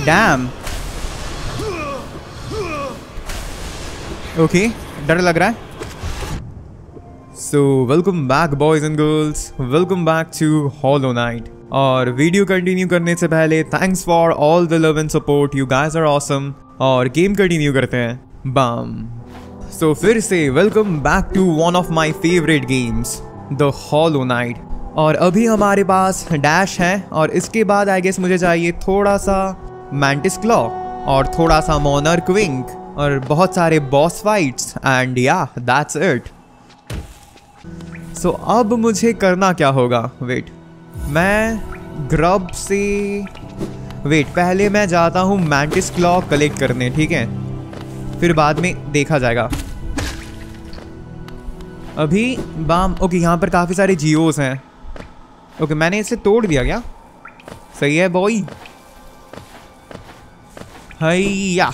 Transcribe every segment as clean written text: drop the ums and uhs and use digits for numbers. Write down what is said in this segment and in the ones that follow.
Dam. Okay, डर लग रहा है। So welcome back boys and girls, welcome back to Hollow Knight. और वीडियो कंटिन्यू करने से पहले thanks for all the love and support, you guys are awesome. और गेम कंटिन्यू करते हैं। बम। सो फिर से welcome back to one of my favourite games, the Hollow Knight. और अभी हमारे पास डैश है और इसके बाद आई गेस मुझे चाहिए थोड़ा सा मैंटिस क्लॉ और थोड़ा सा मोनार्क विंग और बहुत सारे बॉस फाइट्स एंड या दैट्स इट। सो अब मुझे करना क्या होगा? वेट, मैं ग्रब से पहले मैं जाता हूँ मैंटिस क्लॉ कलेक्ट करने, ठीक है? फिर बाद में देखा जाएगा। अभी बाम। ओके, यहाँ पर काफ़ी सारे जियोस हैं। ओके, मैंने इसे तोड़ दिया क्या? सही है बॉय। हैया।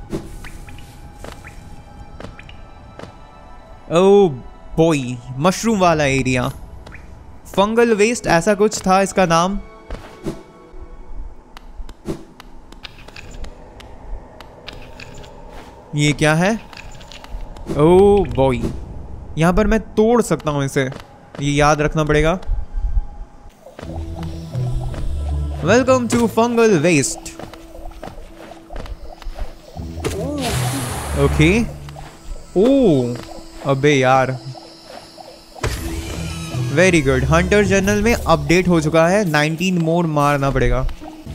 ओ बॉय, मशरूम वाला एरिया, फंगल वेस्ट ऐसा कुछ था इसका नाम। ये क्या है? ओ बॉय, यहाँ पर मैं तोड़ सकता हूँ इसे, ये याद रखना पड़ेगा। Welcome to fungal waste. Okay. Oh अबे यार, वेरी गुड। हंटर जर्नल में अपडेट हो चुका है, 19 मोर मारना पड़ेगा।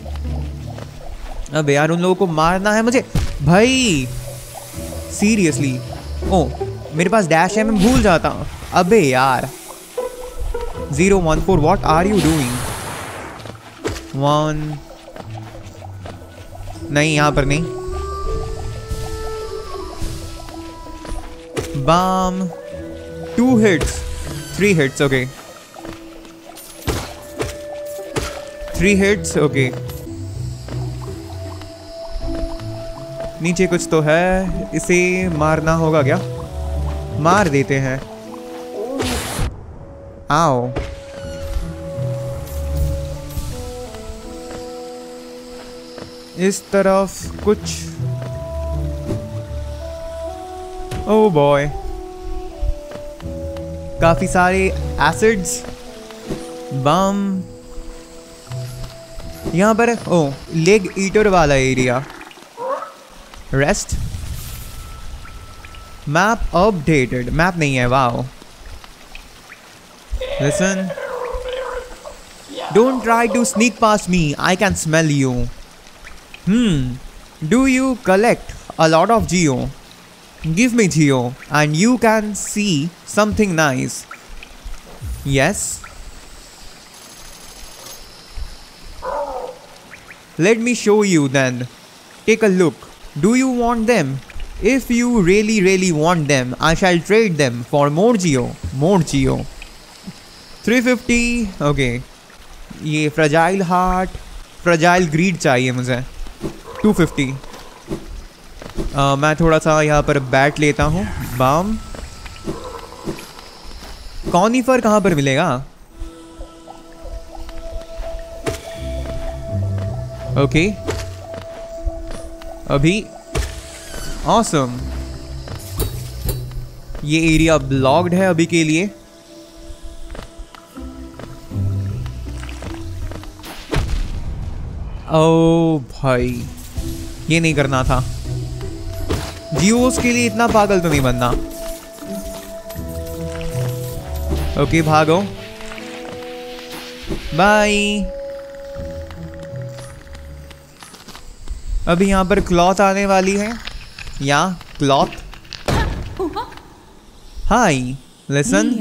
अबे यार, उन लोगों को मारना है मुझे भाई, सीरियसली। ओ मेरे पास डैश है, मैं भूल जाता हूँ। अबे यार, 014 व्हाट आर यू डूइंग? 1 नहीं, यहाँ पर नहीं। Bam. 2 hits, 3 hits, okay. 3 hits, okay. नीचे कुछ तो है, इसे मारना होगा क्या? मार देते हैं। आओ। इस तरफ कुछ। ओह बॉय, काफी सारे एसिड्स। बम। यहां पर ओ लेग ईटर वाला area. Rest. Map updated. Map नहीं है, wow. Listen, don't try to sneak past me, I can smell you. Do you collect a lot of geo? Give me Geo and you can see something nice. Yes. Let me show you then. Take a look. Do you want them? If you really want them, I shall trade them for more Geo. More Geo. 350. Okay. ये fragile heart, fragile greed चाहिए मुझे। 250. मैं थोड़ा सा यहाँ पर bat लेता हूँ। बाम। कॉनिफर कहाँ पर मिलेगा? ओके, अभी ऑसम। ये एरिया ब्लॉक्ड है अभी के लिए। ओ भाई, ये नहीं करना था। जियोस के लिए इतना पागल तो नहीं बनना। ओके, भागो। बाय। अभी यहाँ पर क्लॉथ आने वाली है। या cloth. Hi, listen.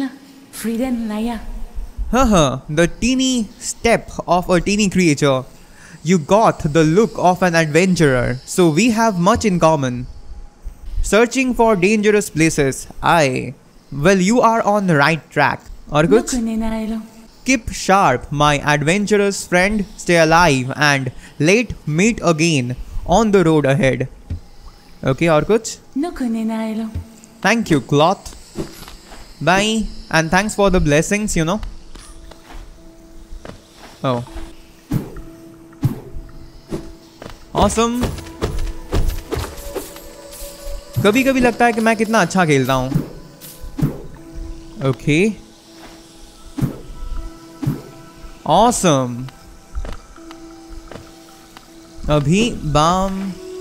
The tiny step of a tiny creature. You got the look of an adventurer, so we have much in common. Searching for dangerous places. Well, you are on the right track. और कुछ? Keep sharp, my adventurous friend. Stay alive and let's meet again on the road ahead. Okay, और कुछ? Thank you, cloth. Bye, and thanks for the blessings, you know. Oh. Awesome. कभी कभी लगता है कि मैं कितना अच्छा खेलता हूँ। Okay, awesome. अभी बाम।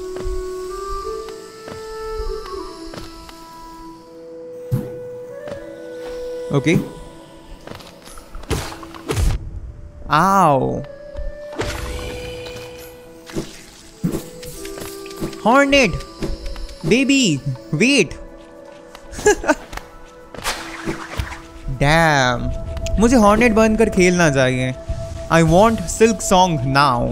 ओके, आओ। Hornet baby wait. डैम, मुझे हॉर्नेट बनकर खेलना चाहिए। I want Silksong now.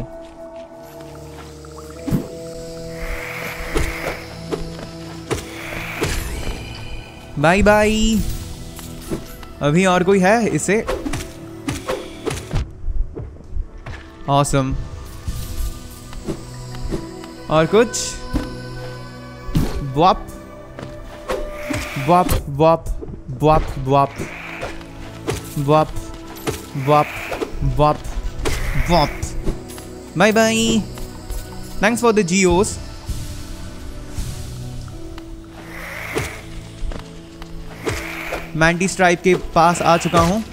Bye bye. अभी और कोई है इसे? ऑसम। और कुछ? वाप वाप वाप वाप वाप वाप वाप वाप वाप। Bye bye. Thanks for the geos. मैंटी स्ट्राइप के पास आ चुका हूं।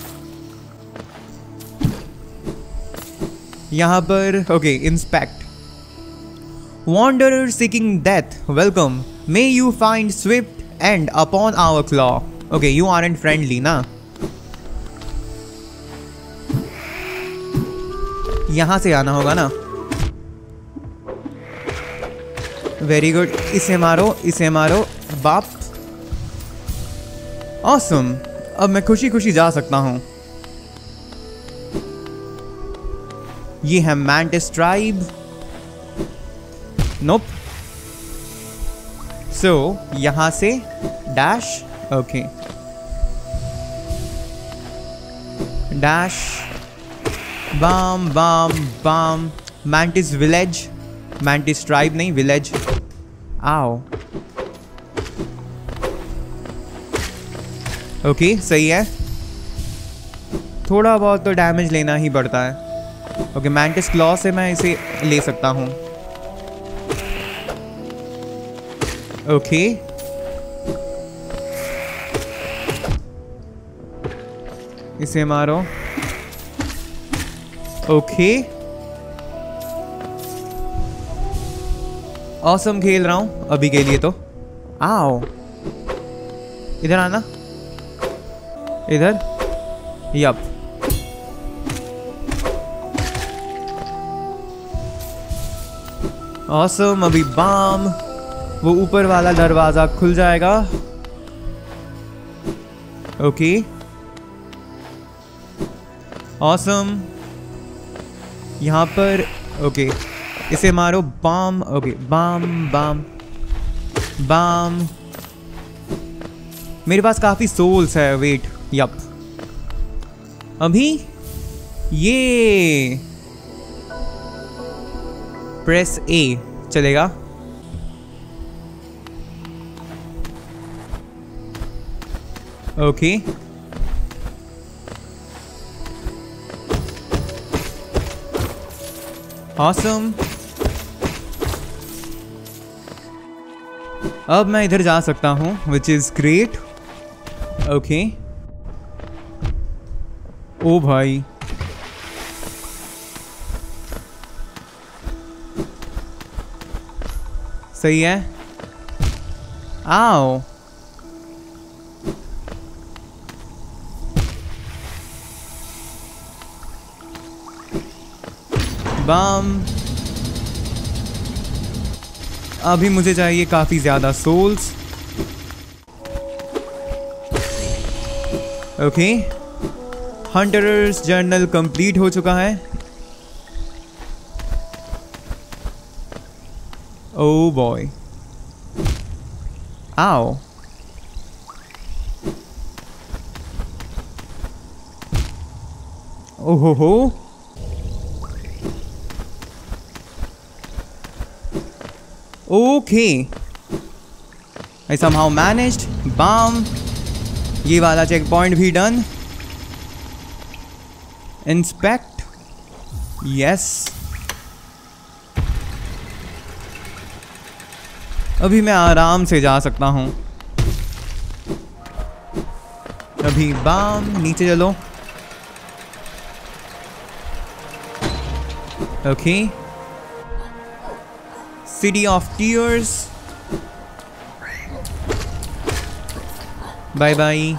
यहां पर okay, inspect. Wanderer seeking death, welcome. May you find swift end upon our claw. Okay, you aren't friendly, ना? यहां से आना होगा ना? Very good. इसे मारो, इसे मारो। बाप। ऑसम। अब मैं खुशी खुशी जा सकता हूं। ये है मैंटिस ट्राइब। नोप। सो यहां से dash. Okay, dash. Bam bam bam. Mantis village. Mantis tribe नहीं, विलेज। आओ। ओके, सही है। थोड़ा बहुत तो डैमेज लेना ही पड़ता है। ओके, मैंटिस क्लॉ से मैं इसे ले सकता हूं। ओके, इसे मारो। ओके, ऑसम खेल रहा हूं अभी के लिए तो। आओ, इधर आना, इधर। यप। ऑसम। अभी बाम। वो ऊपर वाला दरवाजा खुल जाएगा। Okay, awesome. यहां पर ओके, इसे मारो। Bam. Okay, bam bam bam. मेरे पास काफी सोल्स है। Wait, yup. अभी ये प्रेस ए चलेगा। Okay, awesome. अब मैं इधर जा सकता हूं, which is great. Okay. Oh भाई, सही है। आओ। बाम। अभी मुझे चाहिए काफी ज्यादा souls. Okay, hunter's journal complete हो चुका है। ओ बॉय, आओ। ओहो हो। Okay, I somehow managed. Bam. ये वाला चेक पॉइंट भी डन। इंस्पेक्ट। यस। अभी मैं आराम से जा सकता हूँ। अभी बाम, नीचे चलो। Okay, City of Tears, bye bye.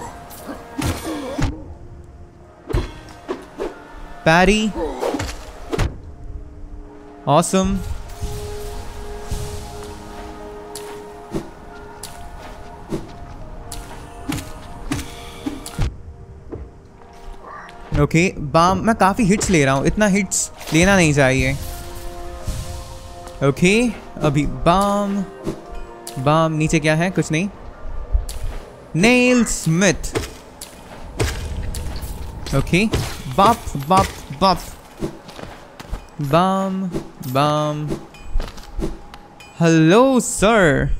Parry, awesome. Okay, bam. मैं काफी हिट्स ले रहा हूं, इतना हिट्स लेना नहीं चाहिए। ओके, अभी बाम बाम। नीचे क्या है? कुछ नहीं। Nail Smith. ओके, बाप बाप बाप। Bam bam. Hello sir,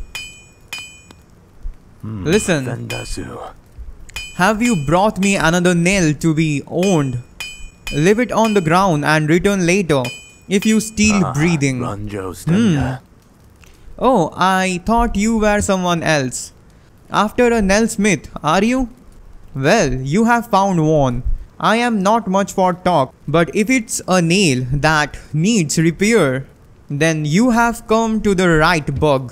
listen. Vendasu. Have you brought me another nail to be owned? Leave it on the ground and return later if you still breathing. Ranjo Stenda. Oh, I thought you were someone else. After a nail smith, are you? Well, you have found one. I am not much for talk, but if it's a nail that needs repair, then you have come to the right bug.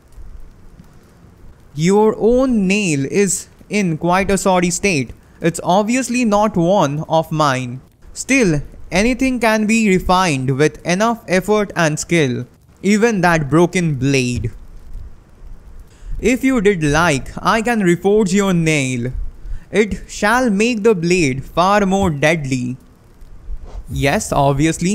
Your own nail is in quite a sorry state. It's obviously not one of mine. Still, anything can be refined with enough effort and skill, even that broken blade. If you did like, I can reforge your nail. It shall make the blade far more deadly. Yes, obviously.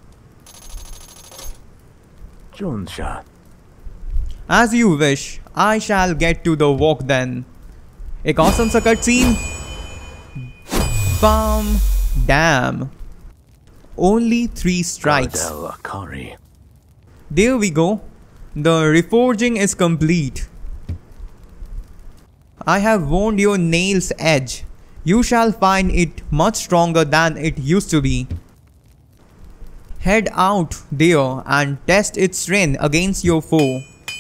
Jonsha. As you wish. I shall get to the walk then. एक awesome सा cutscene. Bam. Damn. Only 3 strikes. Gardel Akari. There we go. The reforging is complete. I have wound your nail's edge. You shall find it much stronger than it used to be. Head out there and test its strength against your foe.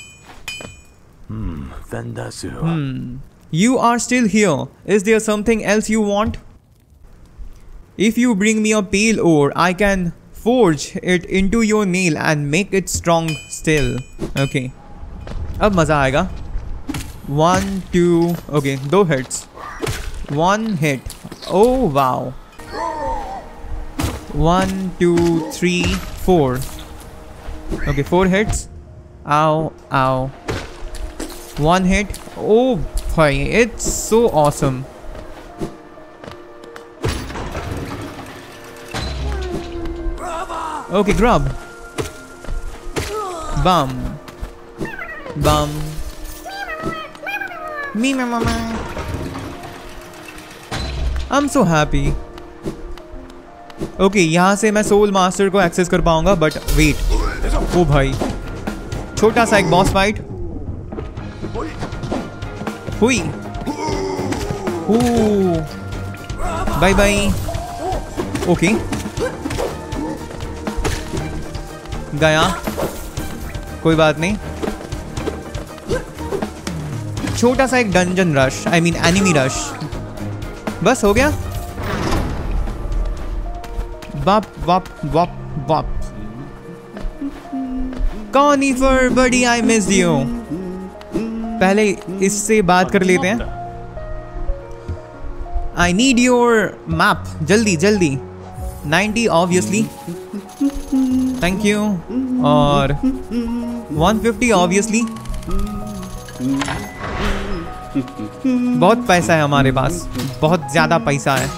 Vendasu. You are still here. Is there something else you want? If you bring me a pale ore, I can forge it into your nail and make it strong still. Okay. अब मजा आएगा. 1, 2. Okay, 2 hits. 1 hit. Oh wow. 1, 2, 3, 4. Okay, 4 hits. Ow, ow. 1 hit. Oh bhai, it's so awesome. Okay, grub. Bum. Bum. Me mama. I'm so happy. Okay, यहाँ से मैं soul master को access कर पाऊंगा, but wait. ओ भाई, छोटा सा एक बॉस फाइट हुई. Bye bye. ओके, गया. कोई बात नहीं. छोटा सा एक dungeon rush, I mean enemy rush. बस हो गया. बाप बाप बाप बाप. Conifer buddy, I miss you. पहले इससे बात कर लेते हैं. I need your map. जल्दी जल्दी. 90 ऑब्वियसली. Thank you. और 150 ऑब्वियसली. बहुत पैसा है हमारे पास, बहुत ज्यादा पैसा है.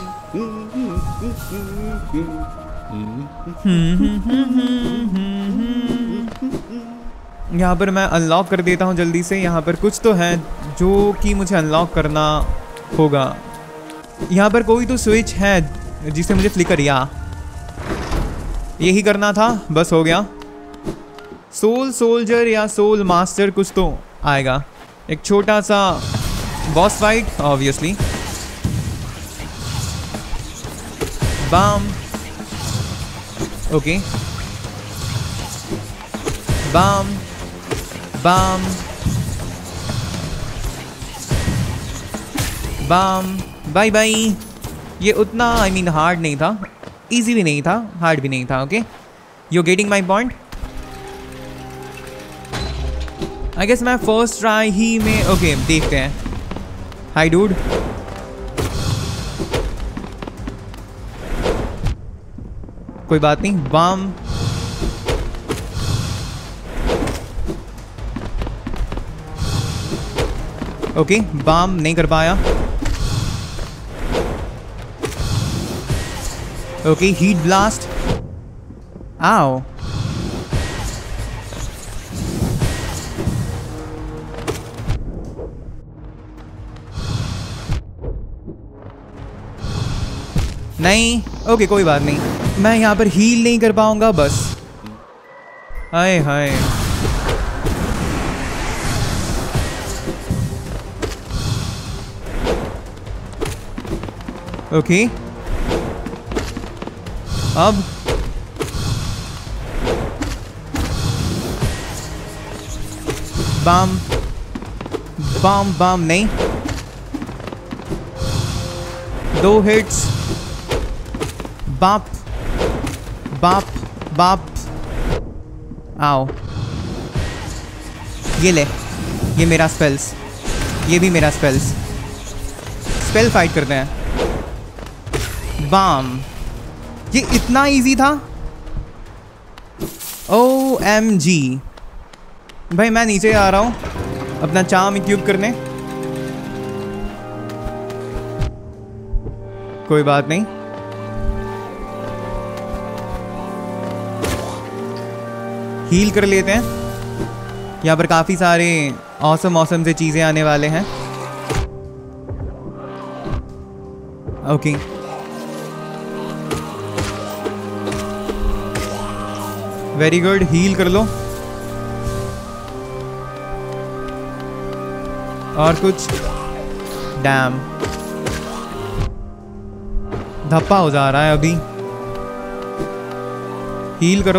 यहाँ पर मैं अनलॉक कर देता हूँ जल्दी से. यहाँ पर कुछ तो है जो कि मुझे अनलॉक करना होगा. यहाँ पर कोई तो स्विच है जिसे मुझे फ्लिकर, या यही करना था. बस हो गया. सोल सोल्जर या सोल मास्टर कुछ तो आएगा. एक छोटा सा boss fight obviously. Bam. Okay. Bam bam bam. Bye bye. ये उतना हार्ड नहीं था, इजी भी नहीं था, हार्ड भी नहीं था। Okay, you getting my point. I guess मैं फर्स्ट ट्राई ही में। ओके देखते हैं। Hi dude. कोई बात नहीं। बम। ओके बम नहीं कर पाया। Okay heat blast. आओ। नहीं। ओके कोई बात नहीं, मैं यहाँ पर हील नहीं कर पाऊंगा बस। हाय हाय। ओके अब बम बम बम। नहीं, 2 हिट्स। बाप बाप बाप। आओ। ये ले, ये मेरा स्पेल्स, ये भी मेरा स्पेल्स। स्पेल फाइट करते हैं। बाम। ये इतना इजी था। OMG। भाई मैं नीचे आ रहा हूं अपना चार्म इक्विप करने। कोई बात नहीं। हील कर लेते हैं। यहाँ पर काफी सारे औसम से चीजें आने वाले हैं। Okay very good. हील कर लो। और कुछ। डैम, धप्पा हो जा रहा है अभी। हील करो।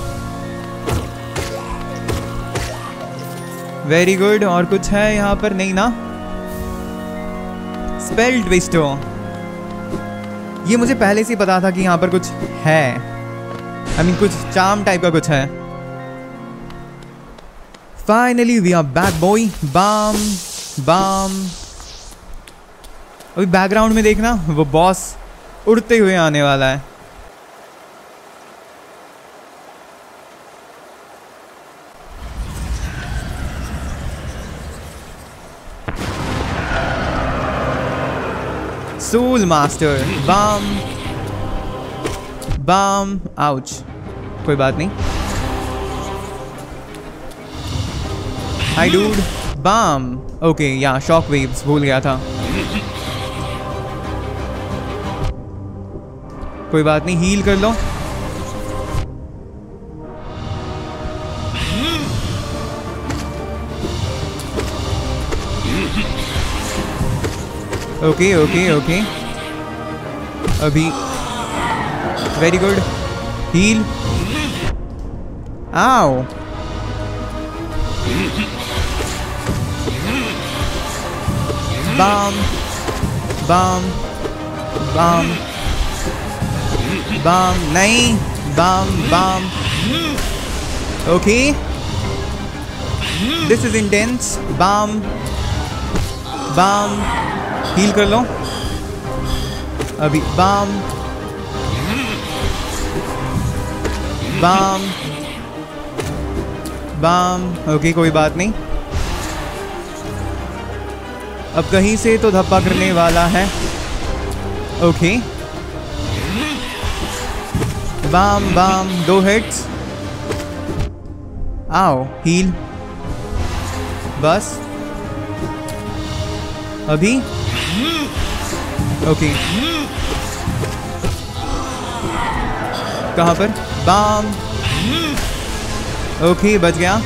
Very good. और कुछ है यहाँ पर? नहीं ना। Spell twister. ये मुझे पहले से पता था कि यहाँ पर कुछ है। कुछ चार्म टाइप का कुछ है। Finally we are back boy. Bam bam. अभी बैकग्राउंड में देखना, वो बॉस उड़ते हुए आने वाला है। Soul master. Bam bam. Ouch. कोई बात नहीं। Hi dude. बम। ओके या शॉक वेव्स भूल गया था। कोई बात नहीं, हील कर लो। Okay okay okay. अभी वेरी गुड। हील। आओ। Bam bam bam bam. नहीं, bam bam. Okay this is intense. Bam bam. Heal कर लो अभी। बम बम बम। ओके कोई बात नहीं। अब कहीं से तो धप्पा करने वाला है। Okay bam bam. 2 हिट्स। आओ हील बस अभी। ओके कहाँ पर? बम। ओके बच गया।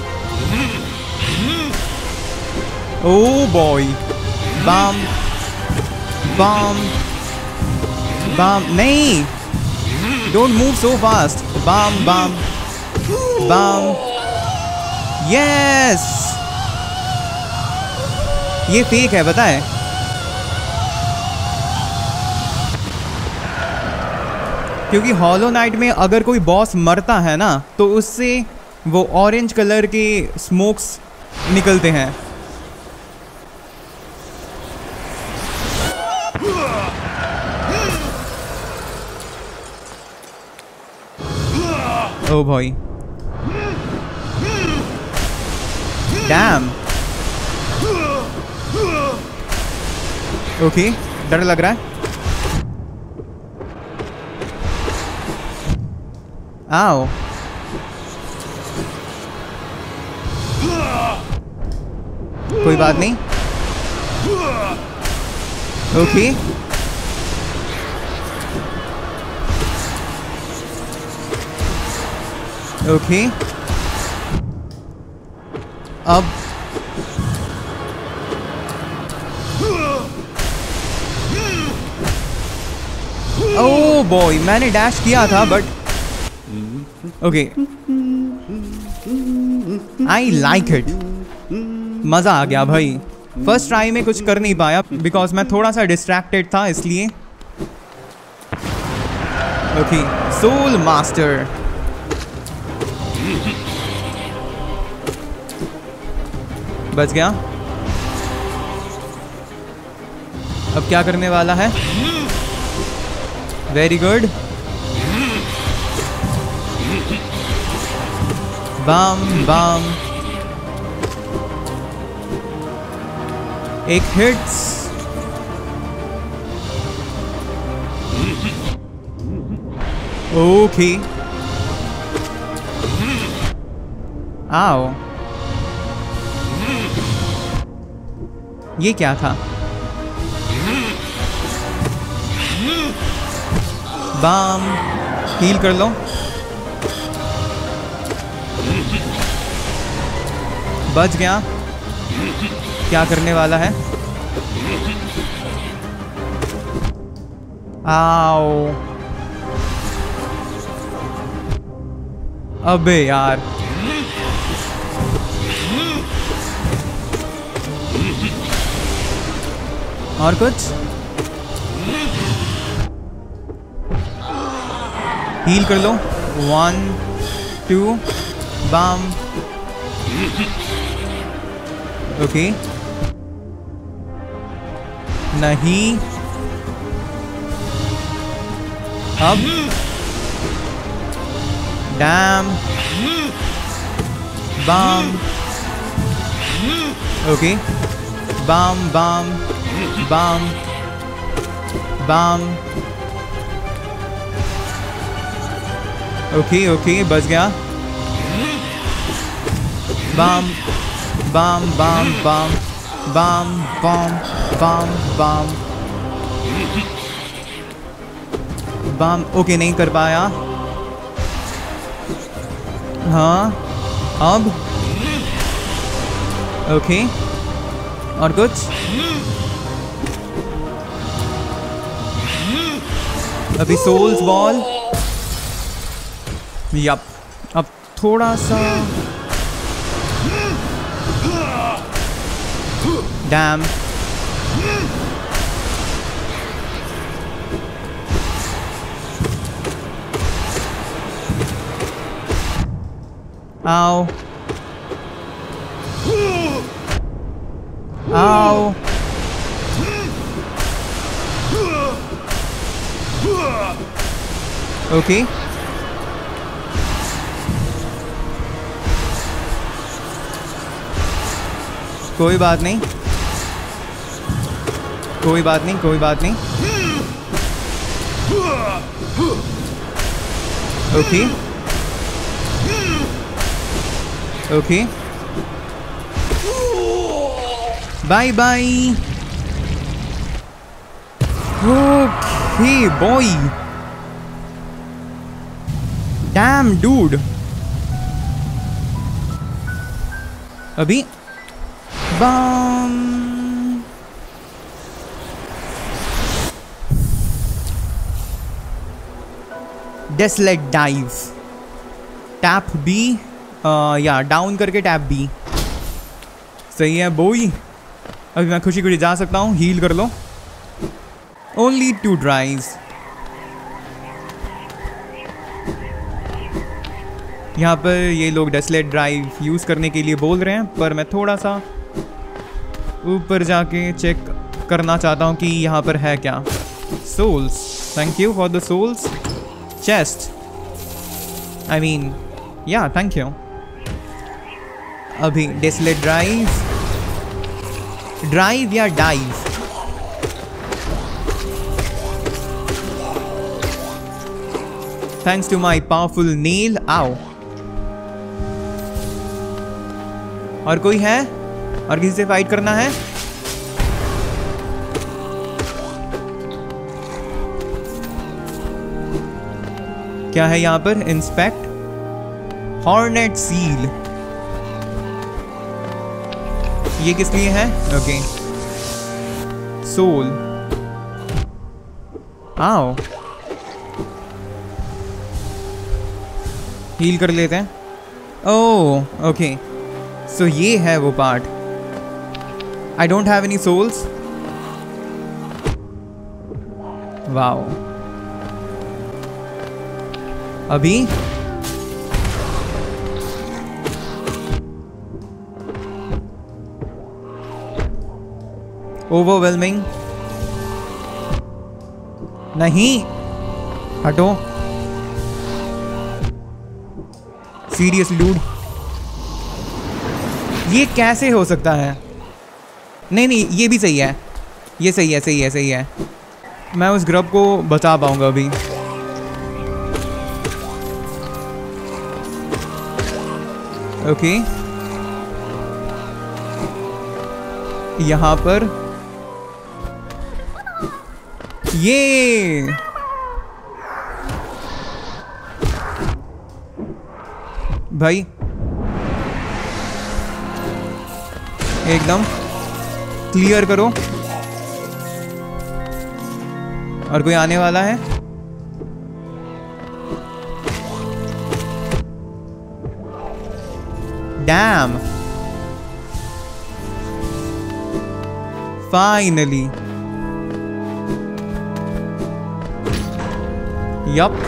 Oh boy. Bam bam bam. नहीं, don't move so fast. Bam bam bam. Yes, ये फेक है पता है। क्योंकि हॉलो नाइट में अगर कोई बॉस मरता है ना तो उससे वो ऑरेंज कलर के स्मोक्स निकलते हैं। ओ भाई, डैम। ओके, डर लग रहा है। आओ, कोई बात नहीं। ओके, ओके, अब ओ बॉय, मैंने डैश किया था but okay, I like it. मजा आ गया भाई। फर्स्ट ट्राई में कुछ कर नहीं पाया बिकॉज मैं थोड़ा सा डिस्ट्रैक्टेड था इसलिए। Okay, soul master. बच गया। अब क्या करने वाला है? Very good. बम बम, एक हिट्स। ओके, आओ। ये क्या था? बम, हील कर लो। बच गया। क्या करने वाला है? आओ, अबे यार, और कुछ? हील कर लो। 1 2 बम। ओके, नहीं, अब damn, bam. Okay, bam bam bam bam. Okay okay, बच गया। बम bam bam bam bam bam bam bam bam. Okay, नहीं कर पाया। हाँ, अब ओके, और कुछ? अभी सोल्स बॉल। यप, अब थोड़ा सा डैम। आओ, आओ। ओके, कोई बात नहीं, कोई बात नहीं, कोई बात नहीं। Okay okay, bye bye. Okay boy, damn dude. अभी bam. Desolate dive, tap B या डाउन करके टैप बी। सही है बोई। अभी मैं खुशी खुशी जा सकता हूँ। हील कर लो। Only 2 drives. यहाँ पर ये लोग डेसलेट ड्राइव यूज़ करने के लिए बोल रहे हैं, पर मैं थोड़ा सा ऊपर जाके चेक करना चाहता हूँ कि यहाँ पर है क्या। Souls, thank you for the souls. Chest, I mean या थैंक यू। अभी डेसलेट ड्राइव, ड्राइव या dive. Thanks to my powerful nail. आओ। और कोई है? और किसी से फाइट करना है? क्या है यहाँ पर? Inspect, hornet seal. ये किस लिए है? ओके। सोल, आओ हील कर लेते हैं। ओह ओके, सो ये है वो part. I don't have any souls. Wow. अभी ओवरवेलमिंग नहीं, हटो। सीरियसली डूड, ये कैसे हो सकता है? नहीं नहीं, ये भी सही है। ये सही है, सही है, सही है। मैं उस ग्रब को बचा पाऊंगा अभी। ओके, यहाँ पर ये भाई एकदम क्लियर करो। और कोई आने वाला है? Damn, finally. Yup,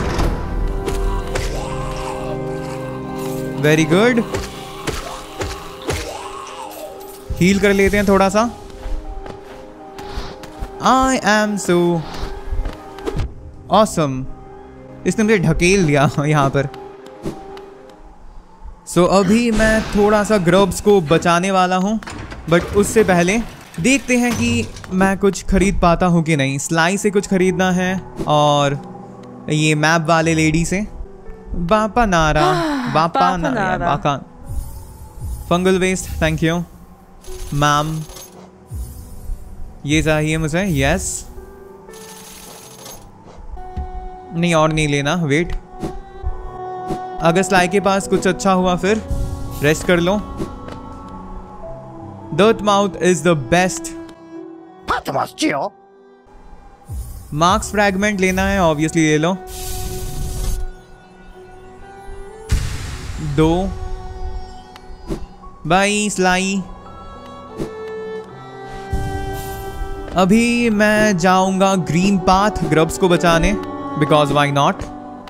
very good. Heal कर लेते हैं थोड़ा सा। I am so awesome. इसने मुझे ढकेल दिया यहाँ पर। सो अभी मैं थोड़ा सा ग्रब्स को बचाने वाला हूँ, बट उससे पहले देखते हैं कि मैं कुछ खरीद पाता हूँ कि नहीं। स्लाई से कुछ खरीदना है और ये मैप वाले लेडी से। बापा नारा, बापा नारा, बाका। Fungal waste, thank you ma'am. ये चाहिए मुझे, यस। नहीं और नहीं लेना, वेट। अगर स्लाई के पास कुछ अच्छा हुआ फिर रेस्ट कर लो। Dirtmouth is the best. Marks fragment लेना है, ऑब्वियसली ले लो। 2 बाई स्लाई। अभी मैं जाऊंगा ग्रीन पाथ ग्रब्स को बचाने, बिकॉज वाई नॉट।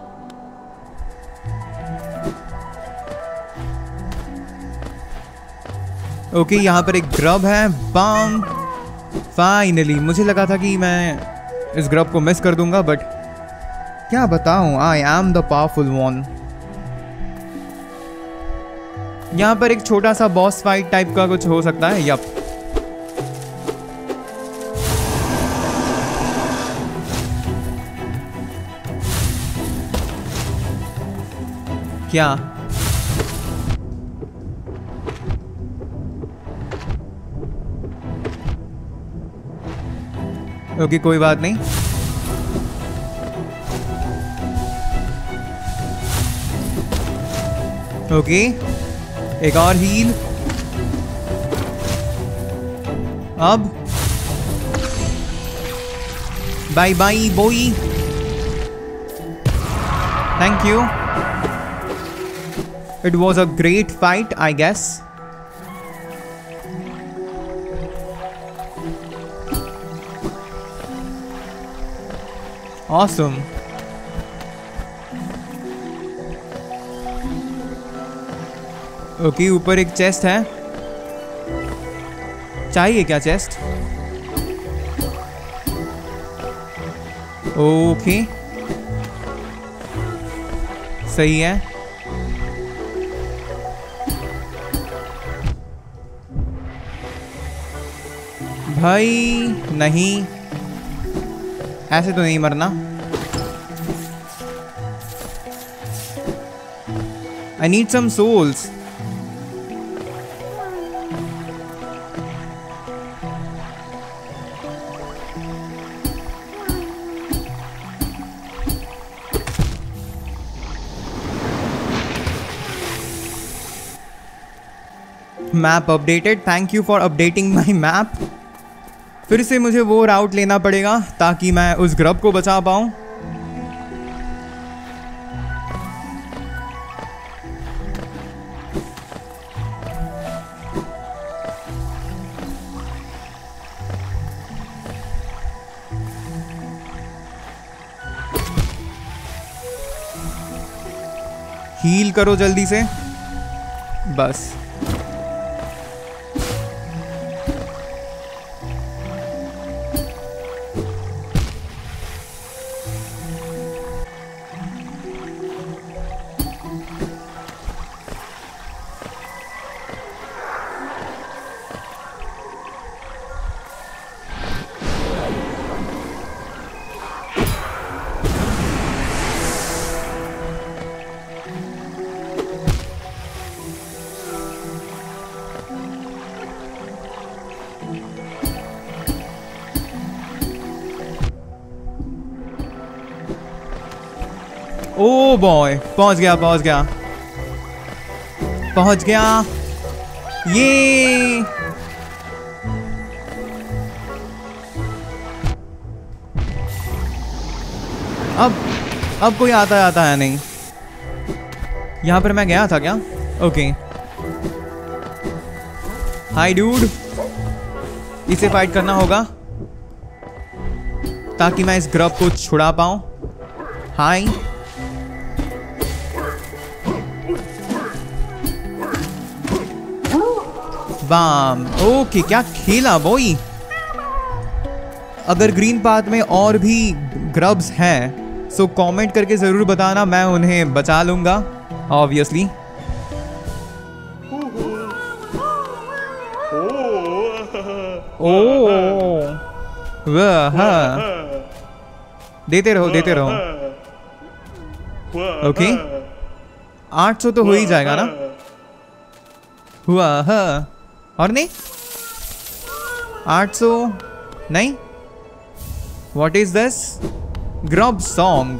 ओके, यहाँ पर एक ग्रब है। बांग, फाइनली। मुझे लगा था कि मैं इस ग्रब को मिस कर दूंगा, बट क्या बताऊं, I am the powerful one. यहाँ पर एक छोटा सा बॉस फाइट टाइप का कुछ हो सकता है। यप, क्या? ओके, कोई बात नहीं। ओके, एक और हील। अब bye bye boy, thank you. It was a great fight, I guess. Awesome. Okay, ऊपर एक चेस्ट है। चाहिए क्या चेस्ट? ओके, सही है। भाई नहीं, ऐसे तो नहीं मरना। I need some souls. Map updated, thank you for updating my map. फिर से मुझे वो राउट लेना पड़ेगा ताकि मैं उस ग्रब को बचा पाऊँ। हील करो जल्दी से बस। ओ बॉय, पहुंच गया पहुंच गया पहुंच गया। ये अब कोई आता है नहीं। यहां पर मैं गया था क्या? ओके, हाय डूड, इसे फाइट करना होगा ताकि मैं इस ग्रब को छुड़ा पाऊं। हाय, बाम। ओके, क्या खेला बॉय। अगर ग्रीन पाथ में और भी ग्रब्स हैं सो कमेंट करके जरूर बताना, मैं उन्हें बचा लूंगा ऑब्वियसली। ओ वाह, देते रहो। ओके, 800 तो हो ही जाएगा ना। हुआ और नहीं 800 नहीं। What is this? Grub song.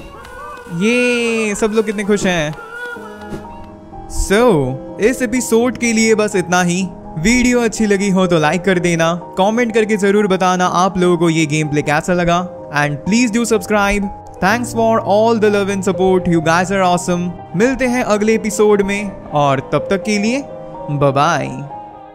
ये सब लोग कितने खुश हैं। इस एपिसोड के लिए बस इतना ही। वीडियो अच्छी लगी हो तो लाइक कर देना, कमेंट करके जरूर बताना आप लोगों को ये गेम प्ले कैसा लगा, and please do subscribe. Thanks for all the love and support, you guys are awesome. मिलते हैं अगले एपिसोड में और तब तक के लिए बाय बाय।